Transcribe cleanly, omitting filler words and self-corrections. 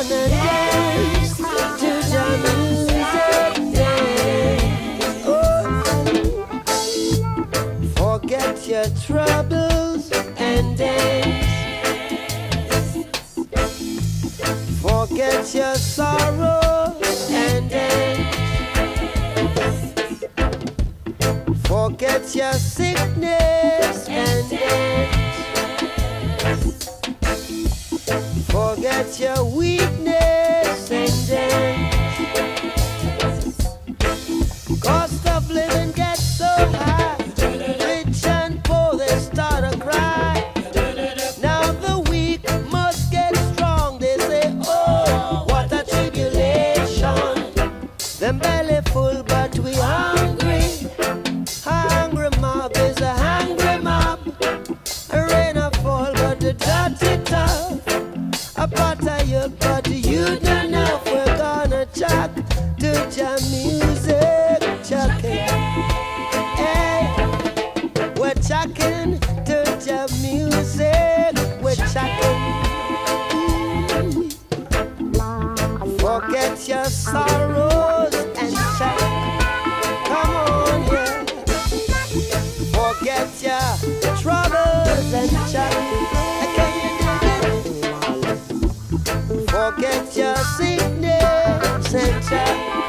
and dance to the music. Dance. Oh. Forget your troubles and dance. Forget your sorrow and dance. Forget your sickness and dance. Forget your weakness and dance. Cost of living gets so high, rich and poor they start to cry. Now the weak must get strong. They say, oh, what a tribulation. Them belly full but we hungry. Hungry mob is a hungry mob. A rain a fall but the dirty tough. A pot of youth but you don't know if we're gonna chuck to your music. Chucking, hey, we're chucking to your music. We're chucking. Forget your sorrows and chuck. Come on, yeah. Forget your troubles and chuck. Can you dig it? Forget your sickness and chuck.